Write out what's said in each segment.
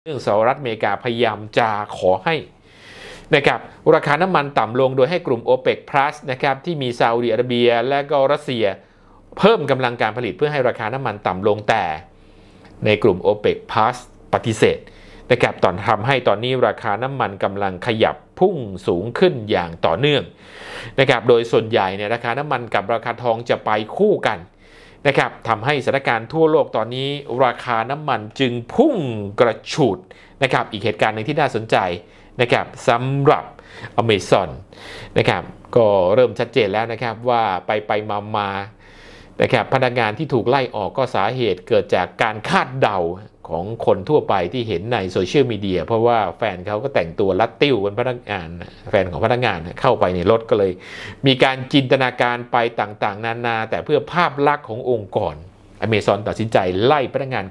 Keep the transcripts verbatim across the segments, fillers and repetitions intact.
เรื่องสหรัฐอเมริกาพยายามจะขอให้นะครับราคาน้ำมันต่ำลงโดยให้กลุ่ม โอเปก พลัส นะครับที่มีซาอุดิอาระเบียและก็รัสเซียเพิ่มกำลังการผลิตเพื่อให้ราคาน้ำมันต่ำลงแต่ในกลุ่ม โอเปก พลัส ปฏิเสธนะครับตอนทำให้ตอนนี้ราคาน้ำมันกำลังขยับพุ่งสูงขึ้นอย่างต่อเนื่องนะครับโดยส่วนใหญ่เนี่ยราคาน้ำมันกับราคาทองจะไปคู่กันนะครับทำให้สถานการณ์ทั่วโลกตอนนี้ราคาน้ำมันจึงพุ่งกระฉูดนะครับอีกเหตุการณ์หนึ่งที่น่าสนใจนะครับสำหรับ Amazon นะครับก็เริ่มชัดเจนแล้วนะครับว่าไปไปมามานะครับพนักงานที่ถูกไล่ออกก็สาเหตุเกิดจากการคาดเดาของคนทั่วไปที่เห็นในโซเชียลมีเดียเพราะว่าแฟนเขาก็แต่งตัวลัดติ้วเป็นพนักงานแฟนของพนักงานเข้าไปในรถก็เลยมีการจินตนาการไปต่างๆนานาแต่เพื่อภาพลักษณ์ขององค์กร Amazon ตัดสินใจไล่พนักงาน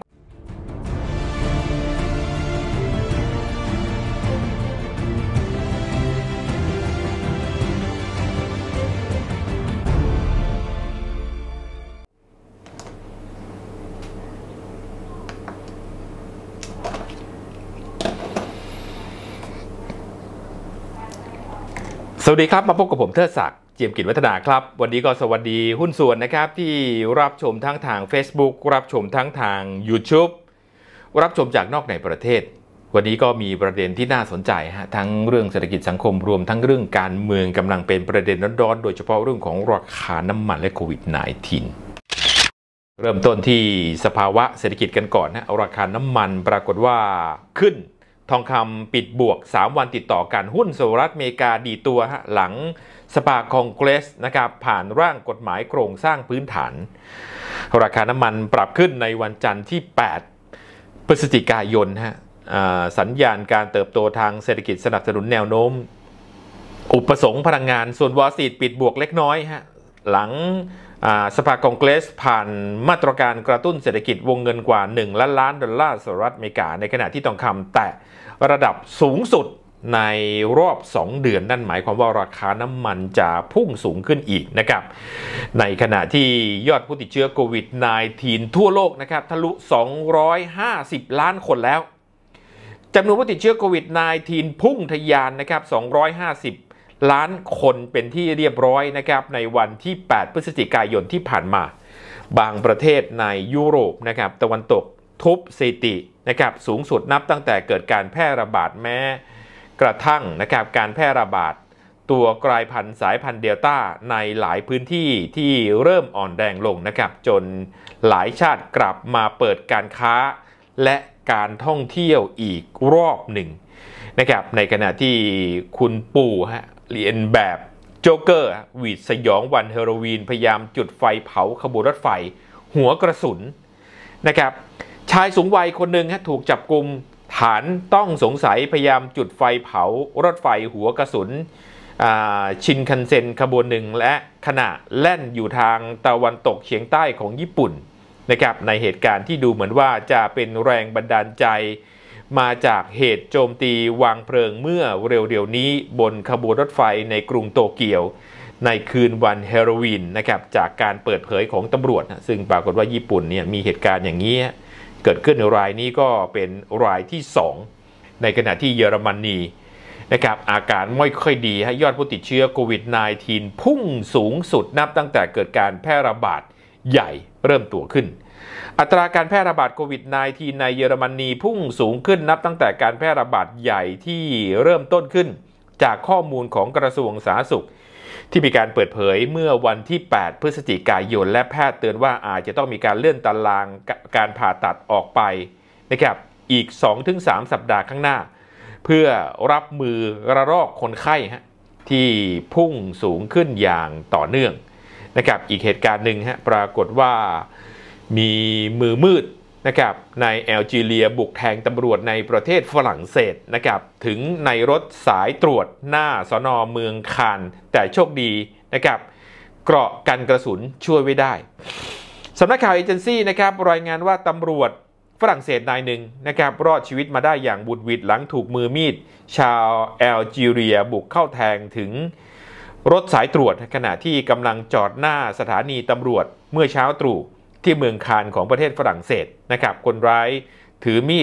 สวัสดีครับมาพบกับผมเทิดศักดิ์เจียมกิจวัฒนาครับวันนี้ก็สวัสดีหุ้นส่วนนะครับที่รับชมทั้งทาง Facebook รับชมทั้งทาง YouTube รับชมจากนอกในประเทศวันนี้ก็มีประเด็นที่น่าสนใจฮะทั้งเรื่องเศรษฐกิจสังคมรวมทั้งเรื่องการเมืองกำลังเป็นประเด็นร้อนๆโดยเฉพาะเรื่องของราคาน้ำมันและโควิด สิบเก้า เริ่มต้นที่สภาวะเศรษฐกิจกันก่อนนะราคาน้ำมันปรากฏว่าขึ้นทองคำปิดบวกสามวันติดต่อกันหุ้นสหรัฐอเมริกาดีตัวฮะหลังสภาคองเกรสนะครับผ่านร่างกฎหมายโครงสร้างพื้นฐานราคาน้ำมันปรับขึ้นในวันจันทร์ที่แปดพฤศจิกายนฮะสัญญาณการเติบโตทางเศรษฐกิจสนับสนุนแนวโน้มอุปสงค์พลังงานส่วนวอลล์สตรีทปิดบวกเล็กน้อยฮะหลังสภาคองเกรสผ่านมาตรการกระตุ้นเศรษฐกิจวงเงินกว่าหนึ่งล้านล้านดอลลาร์สหรัฐอเมริกาในขณะที่ทองคำแตะระดับสูงสุดในรอบสองเดือนนั่นหมายความว่าราคาน้ำมันจะพุ่งสูงขึ้นอีกนะครับในขณะที่ยอดผู้ติดเชื้อโควิด สิบเก้า ทั่วโลกนะครับทะลุสองร้อยห้าสิบล้านคนแล้วจำนวนผู้ติดเชื้อโควิด สิบเก้า พุ่งทะยานนะครับสองร้อยห้าสิบล้านคนเป็นที่เรียบร้อยนะครับในวันที่แปดพฤศจิกายนที่ผ่านมาบางประเทศในยุโรปนะครับตะวันตกทุบสถิตินะครับสูงสุดนับตั้งแต่เกิดการแพร่ระบาดแม้กระทั่งนะครับการแพร่ระบาดตัวกลายพันธุ์สายพันธุ์เดลต้าในหลายพื้นที่ที่เริ่มอ่อนแรงลงนะครับจนหลายชาติกลับมาเปิดการค้าและการท่องเที่ยวอีกรอบหนึ่งนะครับในขณะที่คุณปู่ฮะเรียนแบบโจ๊กเกอร์หวีดสยองวันฮาโลวีนพยายามจุดไฟเผาขบวนรถไฟหัวกระสุนนะครับชายสูงวัยคนหนึ่งถูกจับกุมฐานต้องสงสัยพยายามจุดไฟเผารถไฟหัวกระสุนชินคันเซ็นขบวนหนึ่งและขณะแล่นอยู่ทางตะวันตกเฉียงใต้ของญี่ปุ่นนะครับในเหตุการณ์ที่ดูเหมือนว่าจะเป็นแรงบันดาลใจมาจากเหตุโจมตีวางเพลิงเมื่อเร็วๆนี้บนขบวนรถไฟในกรุงโตเกียวในคืนวันฮาโลวีนนะครับจากการเปิดเผยของตำรวจซึ่งปรากฏว่าญี่ปุ่นเนี่ยมีเหตุการณ์อย่างนี้เกิดขึ้นในรายนี้ก็เป็นรายที่สองในขณะที่เยอรมนีนะครับอาการไม่ค่อยดียอดผู้ติดเชื้อโควิด สิบเก้า พุ่งสูงสุดนับตั้งแต่เกิดการแพร่ระบาดใหญ่เริ่มตัวขึ้นอัตราการแพร่ระบาดโควิด สิบเก้า ในเยอรมนีพุ่งสูงขึ้นนับตั้งแต่การแพร่ระบาดใหญ่ที่เริ่มต้นขึ้นจากข้อมูลของกระทรวงสาธารณสุขที่มีการเปิดเผยเมื่อวันที่แปดพฤศจิกายนและแพทย์เตือนว่าอาจจะต้องมีการเลื่อนตารางการผ่าตัดออกไปนะครับอีก สองถึงสาม สัปดาห์ข้างหน้าเพื่อรับมือระลอกคนไข้ที่พุ่งสูงขึ้นอย่างต่อเนื่องนะครับอีกเหตุการณ์หนึ่งฮะปรากฏว่ามีมือมืดนะครับในแอลจีเรียบุกแทงตำรวจในประเทศฝรั่งเศสนะครับถึงในรถสายตรวจหน้าสน.เมืองคานแต่โชคดีนะครับเกราะกันกระสุนช่วยไว้ได้สำนักข่าวเอเจนซี่นะครับรายงานว่าตำรวจฝรั่งเศสนายหนึ่งนะครับรอดชีวิตมาได้อย่างบุดหวิดหลังถูกมือมีดชาวแอลจีเรียบุกเข้าแทงถึงรถสายตรวจขณะที่กำลังจอดหน้าสถานีตำรวจเมื่อเช้าตรู่ที่เมืองคานของประเทศฝรั่งเศสนะครับคนร้ายถือมีด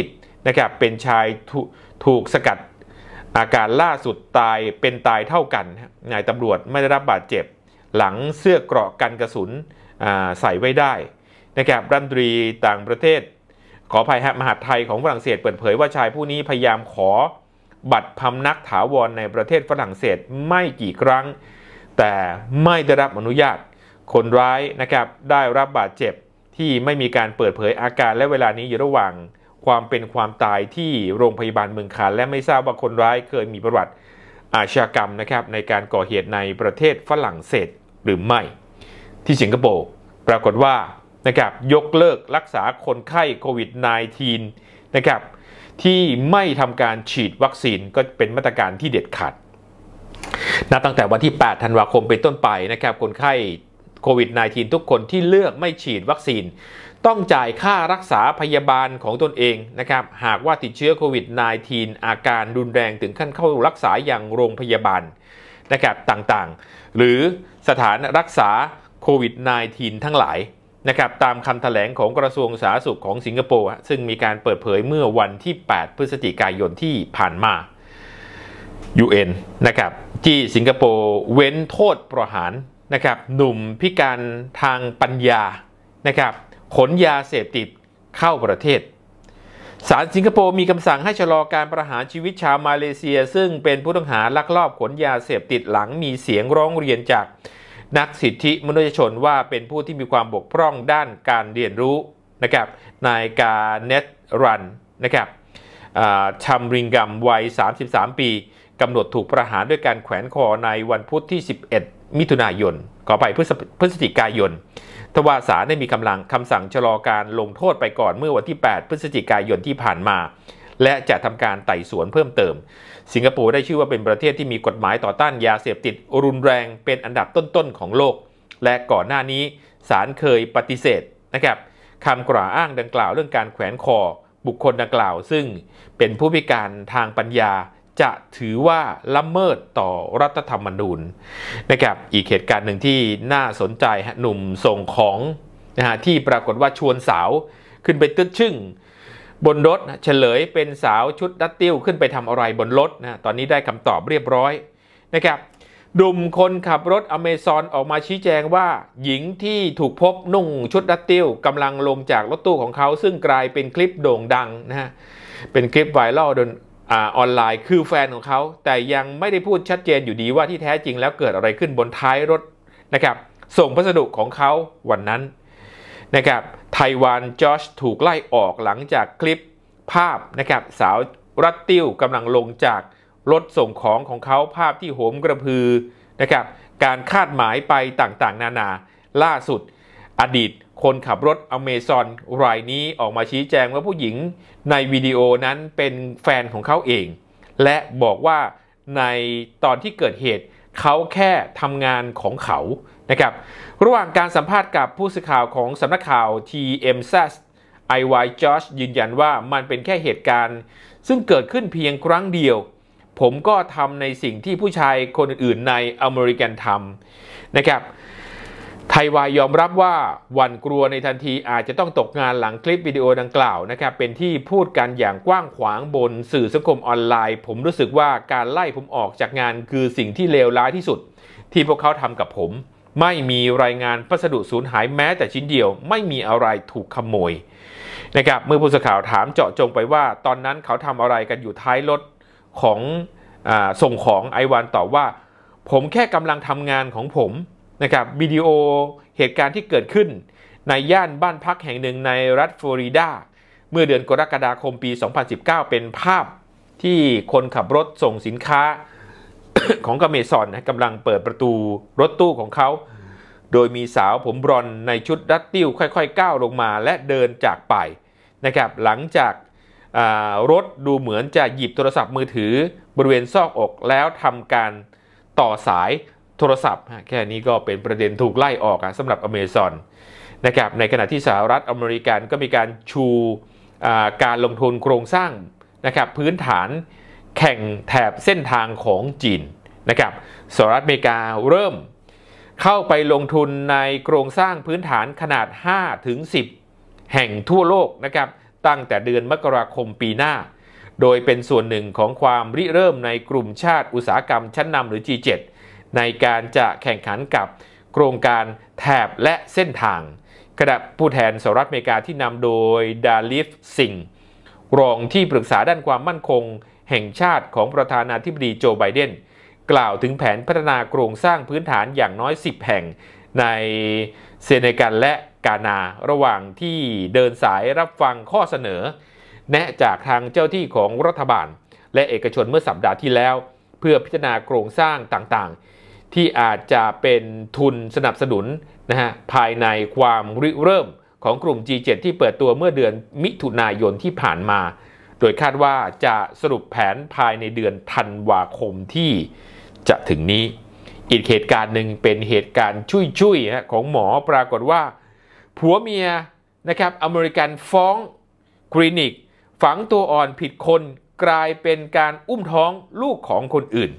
นะครับเป็นชายถูกสกัดอาการล่าสุดตายเป็นตายเท่ากันนายตำรวจไม่ได้รับบาดเจ็บหลังเสื้อเกราะกันกระสุนใส่ไว้ได้นะครับรัฐมนตรีต่างประเทศขออภัยฮะมหาดไทยของฝรั่งเศสเปิดเผยว่าชายผู้นี้พยายามขอบัตรพำนักถาวรในประเทศฝรั่งเศสไม่กี่ครั้งแต่ไม่ได้รับอนุญาตคนร้ายนะครับได้รับบาดเจ็บที่ไม่มีการเปิดเผยอาการและเวลานี้อยู่ระหว่างความเป็นความตายที่โรงพยาบาลเมืองคานและไม่ทราบว่าคนร้ายเคยมีประวัติอาชญากรรมนะครับในการก่อเหตุในประเทศฝรั่งเศสหรือไม่ที่สิงคโปร์ปรากฏว่านะครับยกเลิกรักษาคนไข้โควิด สิบเก้า นะครับที่ไม่ทำการฉีดวัคซีนก็เป็นมาตรการที่เด็ดขาดนับตั้งแต่วันที่แปดธันวาคมเป็นต้นไปนะครับคนไข้โควิด สิบเก้า ทุกคนที่เลือกไม่ฉีดวัคซีนต้องจ่ายค่ารักษาพยาบาลของตนเองนะครับหากว่าติดเชื้อโควิด สิบเก้า อาการรุนแรงถึงขั้นเข้ารักษาอย่างโรงพยาบาลนะครับต่างๆหรือสถานรักษาโควิด สิบเก้า ทั้งหลายนะครับตามคำแถลงของกระทรวงสาธารณสุขของสิงคโปร์ซึ่งมีการเปิดเผยเมื่อวันที่แปดพฤศจิกายนที่ผ่านมา ยู เอ็น นะครับที่สิงคโปร์เว้นโทษประหารนะครับหนุ่มพิการทางปัญญานะครับขนยาเสพติดเข้าประเทศศาลสิงคโปร์มีคำสั่งให้ชะลอการประหารชีวิตชาวมาเลเซียซึ่งเป็นผู้ต้องหาลักลอบขนยาเสพติดหลังมีเสียงร้องเรียนจากนักสิทธิมนุษยชนว่าเป็นผู้ที่มีความบกพร่องด้านการเรียนรู้นะครับนายกาเนตรันนะครับชัมริงกัมวัยสามสิบสามปีกำหนดถูกประหารด้วยการแขวนคอในวันพุธที่สิบเอ็ดมิถุนายนขอไปพฤศจิกายนทว่าศาลได้มีกำลังคำสั่งชะลอการลงโทษไปก่อนเมื่อวันที่แปดพฤศจิกายนที่ผ่านมาและจะทำการไต่สวนเพิ่มเติมสิงคโปร์ได้ชื่อว่าเป็นประเทศที่มีกฎหมายต่อต้านยาเสพติดรุนแรงเป็นอันดับต้นๆของโลกและก่อนหน้านี้ศาลเคยปฏิเสธนะครับคำกล่าวอ้างดังกล่าวเรื่องการแขวนคอบุคคลดังกล่าวซึ่งเป็นผู้พิการทางปัญญาจะถือว่าละเมิดต่อรัฐธรรมนูญนะครับอีกเหตุการณ์หนึ่งที่น่าสนใจหนุ่มส่งของนะฮะที่ปรากฏว่าชวนสาวขึ้นไปตึ๊ดชึ่งบนรถเฉลยเป็นสาวชุดดัตติ้วขึ้นไปทำอะไรบนรถนะตอนนี้ได้คำตอบเรียบร้อยนะครับหนุ่มคนขับรถอเมซอนออกมาชี้แจงว่าหญิงที่ถูกพบนุ่งชุดดัตติ้วกำลังลงจากรถตู้ของเขาซึ่งกลายเป็นคลิปโด่งดังนะฮะเป็นคลิปไวรัลออนไลน์คือแฟนของเขาแต่ยังไม่ได้พูดชัดเจนอยู่ดีว่าที่แท้จริงแล้วเกิดอะไรขึ้นบนท้ายรถนะครับส่งพัสดุของเขาวันนั้นนะครับไต้หวันจอชถูกไล่ออกหลังจากคลิปภาพนะครับสาวรัตติ้วกำลังลงจากรถส่งของของเขาภาพที่โหมกระพือนะครับการคาดหมายไปต่างๆนานาล่าสุดอดีตคนขับรถอเมซอนรายนี้ออกมาชี้แจงว่าผู้หญิงในวิดีโอนั้นเป็นแฟนของเขาเองและบอกว่าในตอนที่เกิดเหตุเขาแค่ทำงานของเขานะครับระหว่างการสัมภาษณ์กับผู้สื่อข่าวของสำนักข่าว ที เอ็ม ซี เอ เอส ไอ วาย Josh ยืนยันว่ามันเป็นแค่เหตุการณ์ซึ่งเกิดขึ้นเพียงครั้งเดียวผมก็ทำในสิ่งที่ผู้ชายคนอื่นๆในอเมริกันทำนะครับไทยวายยอมรับว่าหวั่นกลัวในทันทีอาจจะต้องตกงานหลังคลิปวิดีโอดังกล่าวนะครับเป็นที่พูดกันอย่างกว้างขวางบนสื่อสังคมออนไลน์ผมรู้สึกว่าการไล่ผมออกจากงานคือสิ่งที่เลวร้ายที่สุดที่พวกเขาทำกับผมไม่มีรายงานพัสดุสูญหายแม้แต่ชิ้นเดียวไม่มีอะไรถูกขโมยนะครับเมื่อผู้สื่อข่าวถามเจาะจงไปว่าตอนนั้นเขาทำอะไรกันอยู่ท้ายรถของอ่าส่งของไอวันตอบว่าผมแค่กำลังทำงานของผมนะครับวิดีโอเหตุการณ์ที่เกิดขึ้นในย่านบ้านพักแห่งหนึ่งในรัฐฟลอริดาเมื่อเดือนกรกฎาคมปีสองพันสิบเก้าเป็นภาพที่คนขับรถส่งสินค้า ของอเมซอนกำลังเปิดประตูรถตู้ของเขาโดยมีสาวผมบรอนในชุดดัตติ้วค่อยๆก้าวลงมาและเดินจากไปนะครับหลังจากรถดูเหมือนจะหยิบโทรศัพท์มือถือบริเวณซอกอกแล้วทำการต่อสายโทรศัพท์แค่นี้ก็เป็นประเด็นถูกไล่ออกสำหรับอเมซอนนะครับในขณะที่สหรัฐอเมริกันก็มีการชูการลงทุนโครงสร้างนะครับพื้นฐานแข่งแถบเส้นทางของจีนนะครับสหรัฐอเมริกาเริ่มเข้าไปลงทุนในโครงสร้างพื้นฐานขนาด ห้าถึงสิบ แห่งทั่วโลกนะครับตั้งแต่เดือนมกราคมปีหน้าโดยเป็นส่วนหนึ่งของความริเริ่มในกลุ่มชาติอุตสาหกรรมชั้นนำหรือ จี เจ็ด ในการจะแข่งขันกับโครงการแถบและเส้นทางขณะผู้แทนสหรัฐอเมริกาที่นำโดยดาลิฟซิงรองที่ปรึกษาด้านความมั่นคงแห่งชาติของประธานาธิบดีโจไบเดนกล่าวถึงแผนพัฒนาโครงสร้างพื้นฐานอย่างน้อยสิบแห่งในเซเนกัลและกานาระหว่างที่เดินสายรับฟังข้อเสนอแนะจากทางเจ้าที่ของรัฐบาลและเอกชนเมื่อสัปดาห์ที่แล้วเพื่อพิจารณาโครงสร้างต่างๆที่อาจจะเป็นทุนสนับสนุนนะฮะภายในความริเริ่มของกลุ่ม จี เจ็ด ที่เปิดตัวเมื่อเดือนมิถุนายนที่ผ่านมาโดยคาดว่าจะสรุปแผนภายในเดือนธันวาคมที่จะถึงนี้อีกเหตุการณ์หนึ่งเป็นเหตุการณ์ชุยๆของหมอปรากฏว่าผัวเมียนะครับอเมริกันฟ้องคลินิกฝังตัวอ่อนผิดคนกลายเป็นการอุ้มท้องลูกของคนอื่น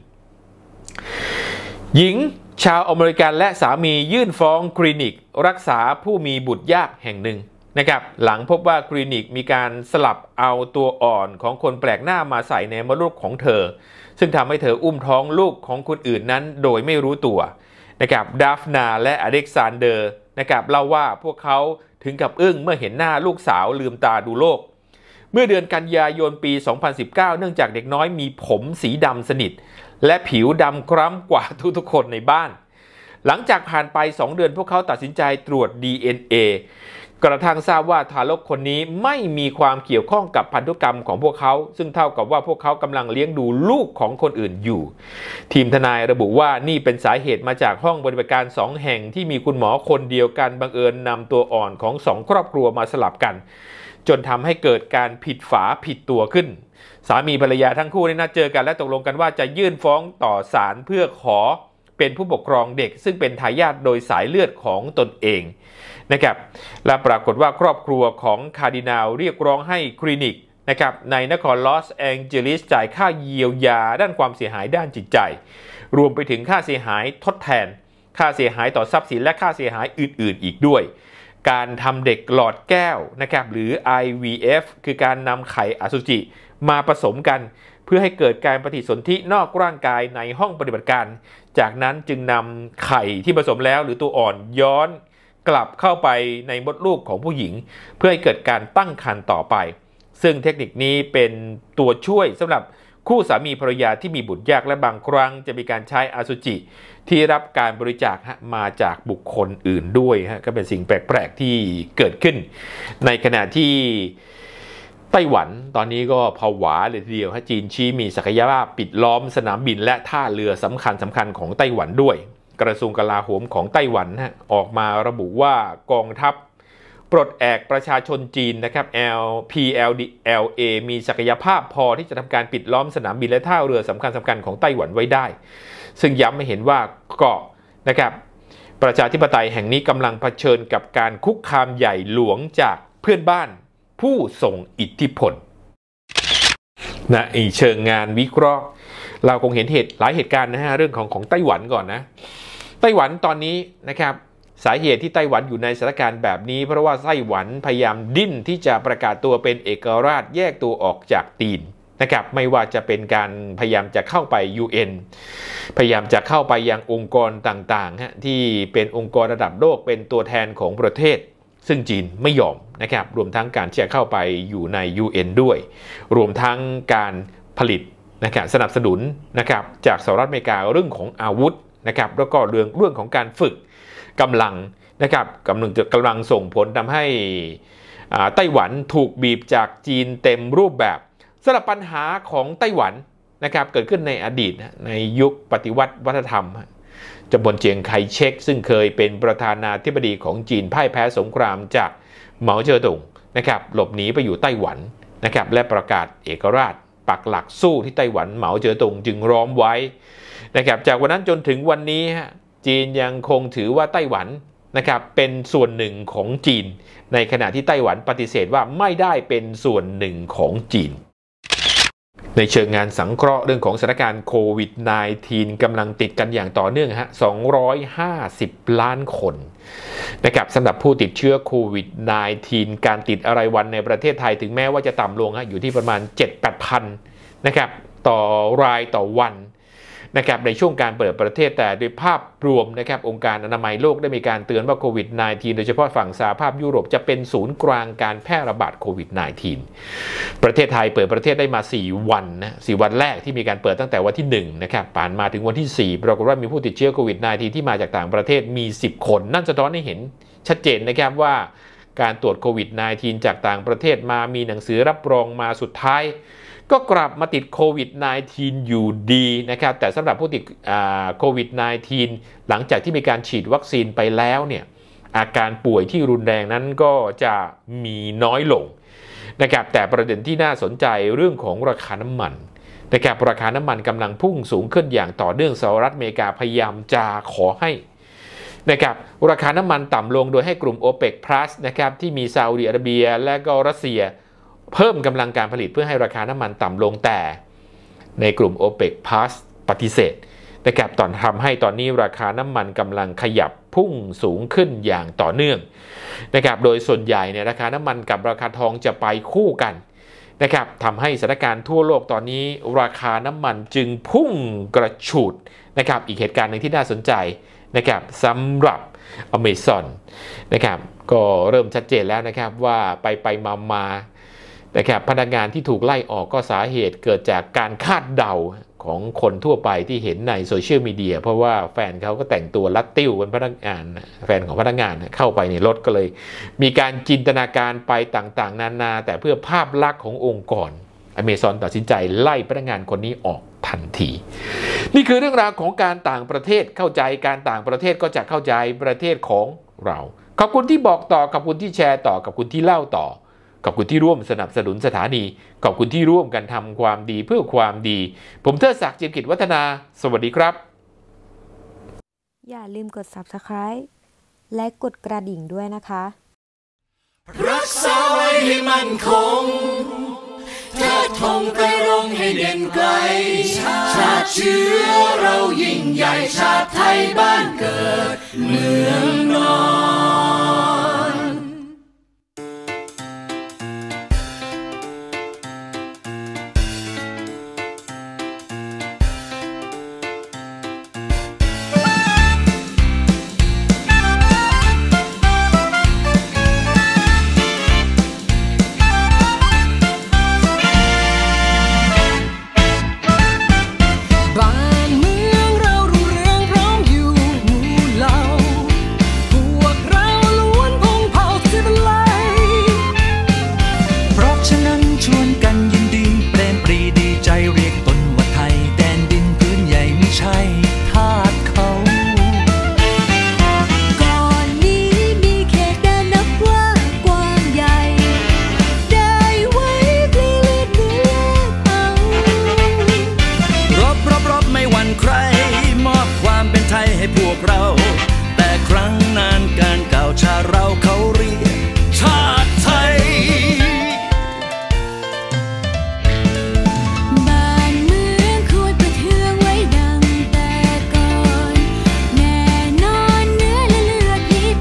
หญิงชาวอเมริกันและสามียื่นฟ้องคลินิกรักษาผู้มีบุตรยากแห่งหนึ่งนะครับหลังพบว่าคลินิกมีการสลับเอาตัวอ่อนของคนแปลกหน้ามาใส่ในมดลูกของเธอซึ่งทำให้เธออุ้มท้องลูกของคนอื่นนั้นโดยไม่รู้ตัวนะครับดาฟนาและอเล็กซานเดอร์นะครับเล่าว่าพวกเขาถึงกับอึ้งเมื่อเห็นหน้าลูกสาวลืมตาดูโลกเมื่อเดือนกันยายนปีสองพันสิบเก้าเนื่องจากเด็กน้อยมีผมสีดำสนิทและผิวดำคล้ำกว่าทุกๆคนในบ้านหลังจากผ่านไปสองเดือนพวกเขาตัดสินใจตรวจ ดี เอ็น เอ กระทั่งทราบว่าทารกคนนี้ไม่มีความเกี่ยวข้องกับพันธุกรรมของพวกเขาซึ่งเท่ากับว่าพวกเขากำลังเลี้ยงดูลูกของคนอื่นอยู่ทีมทนายระบุว่านี่เป็นสาเหตุมาจากห้องปฏิบัติการสองแห่งที่มีคุณหมอคนเดียวกันบังเอิญนำตัวอ่อนของสองครอบครัวมาสลับกันจนทำให้เกิดการผิดฝาผิดตัวขึ้นสามีภรรยาทั้งคู่ได้นัดเจอกันและตกลงกันว่าจะยื่นฟ้องต่อศาลเพื่อขอเป็นผู้ปกครองเด็กซึ่งเป็นทายาทโดยสายเลือดของตนเองนะครับและปรากฏว่าครอบครัวของคาร์ดินัลเรียกร้องให้คลินิกนะครับในนครลอสแองเจลิสจ่ายค่าเยียวยาด้านความเสียหายด้านจิตใจรวมไปถึงค่าเสียหายทดแทนค่าเสียหายต่อทรัพย์สินและค่าเสียหายอื่นๆอีกด้วยการทำเด็กหลอดแก้วนะครับหรือ ไอ วี เอฟ คือการนำไข่อสุจิมาผสมกันเพื่อให้เกิดการปฏิสนธินอกร่างกายในห้องปฏิบัติการจากนั้นจึงนำไข่ที่ผสมแล้วหรือตัวอ่อนย้อนกลับเข้าไปในมดลูกของผู้หญิงเพื่อให้เกิดการตั้งครรภ์ต่อไปซึ่งเทคนิคนี้เป็นตัวช่วยสำหรับคู่สามีภรรยาที่มีบุตรยากและบางครั้งจะมีการใช้อสุจิที่รับการบริจาคมาจากบุคคลอื่นด้วยฮะก็เป็นสิ่งแปลกๆที่เกิดขึ้นในขณะที่ไต้หวันตอนนี้ก็ผวาเลยทีเดียวฮะจีนชี้มีศักยภาพปิดล้อมสนามบินและท่าเรือสำคัญสำคัญของไต้หวันด้วยกระทรวงกลาโหมของไต้หวันฮะออกมาระบุว่ากองทัพปลดแอกประชาชนจีนนะครับ พี แอล เอ มีศักยภาพพอที่จะทำการปิดล้อมสนามบินและท่าเรือสำคัญสำคัญของไต้หวันไว้ได้ซึ่งย้ำให้เห็นว่าเกาะนะครับประชาธิปไตยแห่งนี้กำลังเผชิญกับการคุกคามใหญ่หลวงจากเพื่อนบ้านผู้ทรงอิทธิพลนะอีเชิงงานวิเคราะห์เราคงเห็นเหตุหลายเหตุการณ์นะฮะเรื่องของของไต้หวันก่อนนะไต้หวันตอนนี้นะครับสาเหตุที่ไต้หวันอยู่ในสถานการณ์แบบนี้เพราะว่าไต้หวันพยายามดิ้นที่จะประกาศตัวเป็นเอกราชแยกตัวออกจากจีนนะครับไม่ว่าจะเป็นการพยายามจะเข้าไป ยู เอ็น พยายามจะเข้าไปยังองค์กรต่างๆฮะที่เป็นองค์กรระดับโลกเป็นตัวแทนของประเทศซึ่งจีนไม่ยอมนะครับรวมทั้งการที่จะเข้าไปอยู่ใน ยู เอ็น ด้วยรวมทั้งการผลิตนะครับสนับสนุนนะครับจากสหรัฐอเมริกาเรื่องของอาวุธนะครับแล้วก็เรื่องเรื่องของการฝึกกำลังนะครับกำลังจะกำลังส่งผลทำให้ไต้หวันถูกบีบจากจีนเต็มรูปแบบสำหรับปัญหาของไต้หวันนะครับเกิดขึ้นในอดีตในยุคปฏิวัติวัฒนธรรมจอมพลเจียงไคเชกซึ่งเคยเป็นประธานาธิบดีของจีนพ่ายแพ้สงครามจากเหมาเจ๋อตุงนะครับหลบหนีไปอยู่ไต้หวันนะครับและประกาศเอกราชปักหลักสู้ที่ไต้หวันเหมาเจ๋อตุงจึงล้อมไว้นะครับจากวันนั้นจนถึงวันนี้ฮะจีนยังคงถือว่าไต้หวันนะครับเป็นส่วนหนึ่งของจีนในขณะที่ไต้หวันปฏิเสธว่าไม่ได้เป็นส่วนหนึ่งของจีนในเชิงงานสังเคราะห์เรื่องของสถานการณ์โควิด สิบเก้า กำลังติดกันอย่างต่อเนื่องฮะสองร้อยห้าสิบล้านคนนะครับสำหรับผู้ติดเชื้อโควิด สิบเก้า การติดรายวันในประเทศไทยถึงแม้ว่าจะต่ำลงฮะอยู่ที่ประมาณ เจ็ดถึงแปดพัน นะครับต่อรายต่อวันนะครับในช่วงการเปิดประเทศแต่โดยภาพรวมนะครับองค์การอนามัยโลกได้มีการเตือนว่าโควิด สิบเก้า โดยเฉพาะฝั่งสหภาพยุโรปจะเป็นศูนย์กลางการแพร่ระบาดโควิด สิบเก้า ประเทศไทยเปิดประเทศได้มาสี่วันนะสี่วันแรกที่มีการเปิดตั้งแต่วันที่หนึ่งนะครับผ่านมาถึงวันที่สี่ปรากฏว่ามีผู้ติดเชื้อโควิด สิบเก้า ที่มาจากต่างประเทศมีสิบคนนั่นสะท้อนให้เห็นชัดเจนนะครับว่าการตรวจโควิด สิบเก้า จากต่างประเทศมามีหนังสือรับรองมาสุดท้ายก็กลับมาติดโควิด สิบเก้า อยู่ดีนะครับแต่สำหรับผู้ติดโควิด สิบเก้า หลังจากที่มีการฉีดวัคซีนไปแล้วเนี่ยอาการป่วยที่รุนแรงนั้นก็จะมีน้อยลงนะครับแต่ประเด็นที่น่าสนใจเรื่องของราคาน้ำมันนะครับราคาน้ำมันกำลังพุ่งสูงขึ้นอย่างต่อเนื่องสหรัฐอเมริกาพยายามจะขอให้นะครับราคาน้ำมันต่ำลงโดยให้กลุ่ม โอเปก พลัส นะครับที่มีซาอุดิอาระเบียและก็รัสเซียเพิ่มกำลังการผลิตเพื่อให้ราคาน้ำมันต่ำลงแต่ในกลุ่ม โอเปก พลัส ปฏิเสธนะครับตอนทำให้ตอนนี้ราคาน้ำมันกำลังขยับพุ่งสูงขึ้นอย่างต่อเนื่องนะครับโดยส่วนใหญ่เนี่ยราคาน้ำมันกับราคาทองจะไปคู่กันนะครับทำให้สถานการณ์ทั่วโลกตอนนี้ราคาน้ำมันจึงพุ่งกระฉูดนะครับอีกเหตุการณ์หนึ่งที่น่าสนใจนะครับสำหรับ Amazon นะครับก็เริ่มชัดเจนแล้วนะครับว่าไปไปมามานะครับพนักงานที่ถูกไล่ออกก็สาเหตุเกิดจากการคาดเดาของคนทั่วไปที่เห็นในโซเชียลมีเดียเพราะว่าแฟนเขาก็แต่งตัวลัดติ้วเป็นพนักงานแฟนของพนักงานเข้าไปในรถก็เลยมีการจินตนาการไปต่างๆนานาแต่เพื่อภาพลักษณ์ขององค์กร Amazon ตัดสินใจไล่พนักงานคนนี้ออกทันทีนี่คือเรื่องราวของการต่างประเทศเข้าใจการต่างประเทศก็จะเข้าใจประเทศของเราขอบคุณที่บอกต่อขอบคุณที่แชร์ต่อขอบคุณที่เล่าต่อขอบคุณที่ร่วมสนับสนุนสถานีขอบคุณที่ร่วมกันทำความดีเพื่อความดีผมเทิดศักดิ์ เจียมกิจวัฒนาสวัสดีครับอย่าลืมกด ซับสไครบ์ และกดกระดิ่งด้วยนะคะรักษาไว้ให้มั่นคงเทิดธงไปรงให้เด่นไกลชาติเชื้อเรายิ่งใหญ่ชาติไทยบ้านเกิดเมืองนอนพวกเราแต่ครั้งนานการเก่าชาเราเขาเรียกชาติไทยบ้านเมืองควรประเทืองไว้ดังแต่ก่อนแน่นอนเนื้อและเลือดพี่ไป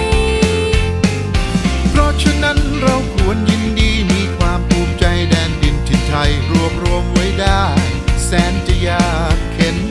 เพราะฉะนั้นเราควรยินดีมีความภูมิใจแดนดินถิ่นไทยรวบรวมไว้ได้แสนจะยากเข็น